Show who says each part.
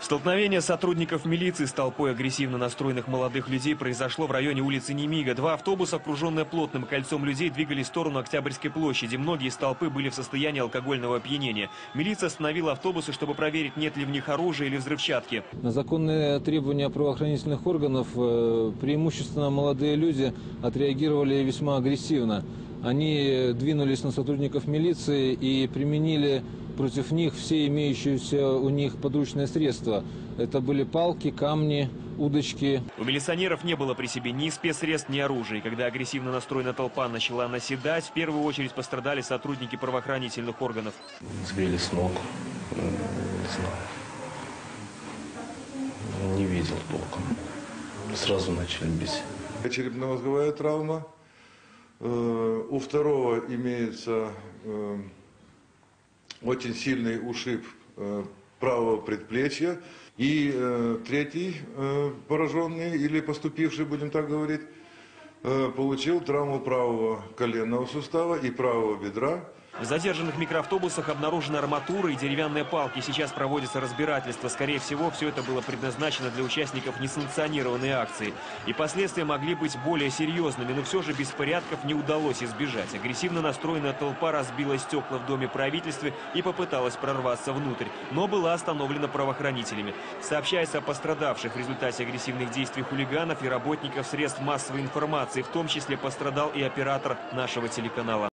Speaker 1: Столкновение сотрудников милиции с толпой агрессивно настроенных молодых людей произошло в районе улицы Немига. Два автобуса, окруженные плотным кольцом людей, двигались в сторону Октябрьской площади. Многие из толпы были в состоянии алкогольного опьянения. Милиция остановила автобусы, чтобы проверить, нет ли в них оружия или взрывчатки.
Speaker 2: На законные требования правоохранительных органов преимущественно молодые люди отреагировали весьма агрессивно. Они двинулись на сотрудников милиции и применили против них все имеющиеся у них подручные средства. Это были палки, камни, удочки.
Speaker 1: У милиционеров не было при себе ни спецсредств, ни оружия. И когда агрессивно настроенная толпа начала наседать, в первую очередь пострадали сотрудники правоохранительных органов.
Speaker 3: Сбили с ног, не знаю, не видел толком. Сразу начали бить.
Speaker 4: Черепно-мозговая травма. У второго имеется очень сильный ушиб правого предплечья. И третий пораженный или поступивший, будем так говорить, получил травму правого коленного сустава и правого бедра.
Speaker 1: В задержанных микроавтобусах обнаружены арматура и деревянные палки. Сейчас проводится разбирательство. Скорее всего, все это было предназначено для участников несанкционированной акции. И последствия могли быть более серьезными, но все же беспорядков не удалось избежать. Агрессивно настроенная толпа разбила стекла в Доме правительства и попыталась прорваться внутрь, но была остановлена правоохранителями. Сообщается о пострадавших в результате агрессивных действий хулиганов и работников средств массовой информации. В том числе пострадал и оператор нашего телеканала.